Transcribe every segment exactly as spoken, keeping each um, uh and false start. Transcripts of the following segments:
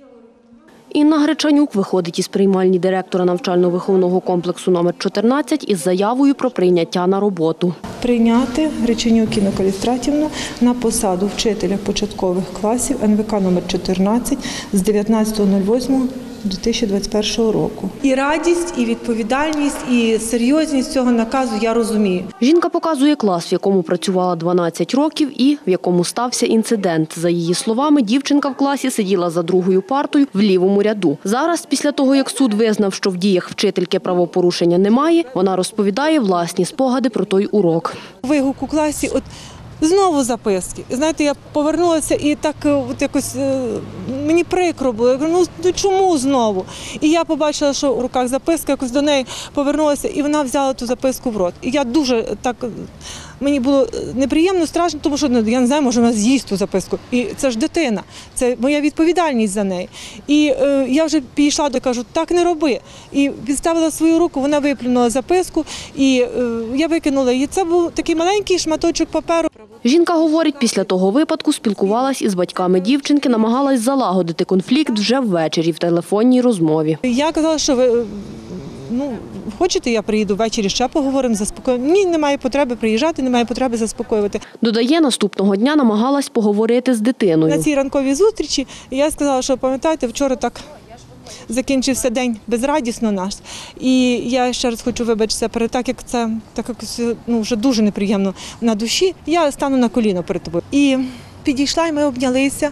Інна Гречанюк виходить із приймальні директора навчально-виховного комплексу номер чотирнадцять із заявою про прийняття на роботу. Прийняти Гречанюк Інну Калістратівну на посаду вчителя початкових класів ен ве ка номер чотирнадцять з дев'ятнадцятого восьмого дві тисячі двадцять першого року. І радість, і відповідальність, і серйозність цього наказу я розумію. Жінка показує клас, в якому працювала дванадцять років і в якому стався інцидент. За її словами, дівчинка в класі сиділа за другою партою в лівому ряду. Зараз, після того, як суд визнав, що в діях вчительки правопорушення немає, вона розповідає власні спогади про той урок. Вигук у класі, от знову записки. Знаєте, я повернулася і так от якось мені прикро було. Я кажу, ну чому знову? І я побачила, що в руках записка, якось до неї повернулася, і вона взяла ту записку в рот. І я дуже так, мені було неприємно, страшно, тому що я не знаю, може вона з'їсть ту записку. І це ж дитина, це моя відповідальність за неї. І е, я вже підійшла до, кажу, так не роби. І підставила свою руку, вона виплюнула записку, і е, я викинула її. Це був такий маленький шматочок паперу. Жінка говорить, після того випадку спілкувалась із батьками дівчинки, намагалась залагодити конфлікт вже ввечері в телефонній розмові. Я казала, що ви, ну, хочете, я приїду ввечері, ще поговоримо, заспокоїмо. Ні, немає потреби приїжджати, немає потреби заспокоювати. Додає, наступного дня намагалась поговорити з дитиною. На цій ранковій зустрічі я сказала, що пам'ятаєте, вчора так закінчився день безрадісно наш. І я ще раз хочу вибачитися перед так, як це так якось, ну, вже дуже неприємно на душі. Я стану на коліно перед тобою. І підійшла, і ми обнялися.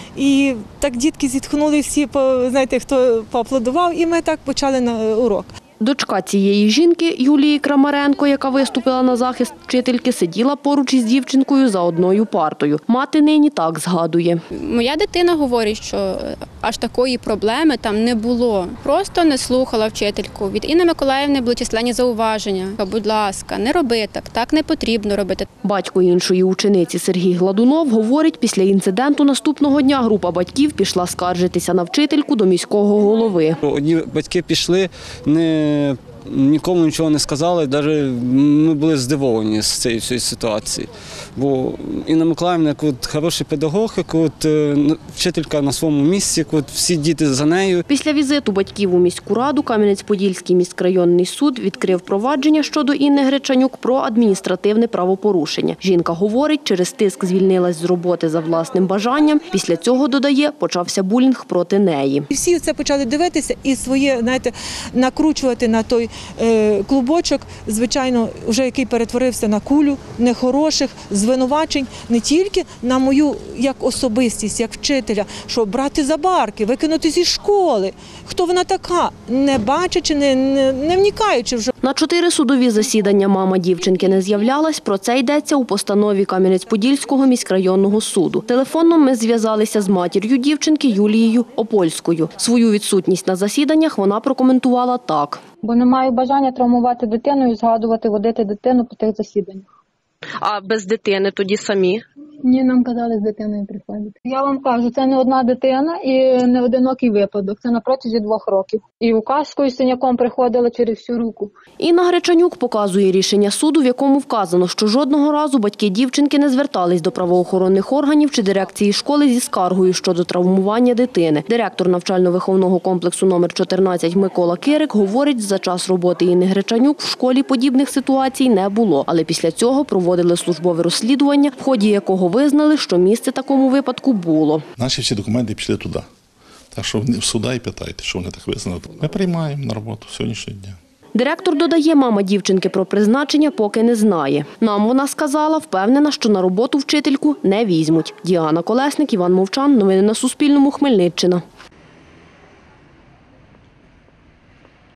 І так дітки зітхнули всі, знаєте, хто поаплодував, і ми так почали на урок. Дочка цієї жінки, Юлії Крамаренко, яка виступила на захист вчительки, сиділа поруч із дівчинкою за одною партою. Мати нині так згадує. Моя дитина говорить, що аж такої проблеми там не було. Просто не слухала вчительку. Від Інни Миколаївни були численні зауваження. Будь ласка, не роби так, так не потрібно робити. Батько іншої учениці Сергій Гладунов говорить, після інциденту наступного дня група батьків пішла скаржитися на вчительку до міського голови. Одні батьки пішли, не нікому нічого не сказали, навіть ми були здивовані з цієї всієї ситуації. Бо Інна Миколаївна, як от хороший педагог, як от вчителька на своєму місці, як от всі діти за нею. Після візиту батьків у міську раду Кам'янець-Подільський міськрайонний суд відкрив провадження щодо Інни Гречанюк про адміністративне правопорушення. Жінка говорить, через тиск звільнилась з роботи за власним бажанням. Після цього, додає, почався булінг проти неї. Всі це почали дивитися і своє, знаєте, накручувати на той е, клубочок, звичайно, вже який перетворився на кулю нехороших звинувачень не тільки на мою як особистість, як вчителя, що брати за барки, викинути зі школи. Хто вона така? Не бачачи, не, не, не вникаючи вже. На чотири судові засідання мама дівчинки не з'являлась. Про це йдеться у постанові Кам'янець-Подільського міськрайонного суду. Телефоном ми зв'язалися з матір'ю дівчинки Юлією Опольською. Свою відсутність на засіданнях вона прокоментувала так. Бо не маю бажання травмувати дитину і згадувати, водити дитину по тих засіданнях. А без дитини тоді самі? Ні, нам казали з дитиною приходити. Я вам кажу, це не одна дитина і не одинокий випадок. Це на протязі двох років. І указкою з синяком приходила через всю руку. Інна Гречанюк показує рішення суду, в якому вказано, що жодного разу батьки дівчинки не звертались до правоохоронних органів чи дирекції школи зі скаргою щодо травмування дитини. Директор навчально-виховного комплексу номер чотирнадцять Микола Кирик говорить, за час роботи Інни Гречанюк в школі подібних ситуацій не було. Але після цього проводили службове розслідування, в ході якого визнали, що місце такому випадку було. Наші всі документи пішли туди. Так що в суда і питайте, що вони так визнали. Ми приймаємо на роботу сьогоднішнього дня. Директор додає, мама дівчинки про призначення поки не знає. Нам вона сказала, впевнена, що на роботу вчительку не візьмуть. Діана Колесник, Іван Мовчан. Новини на Суспільному. Хмельниччина.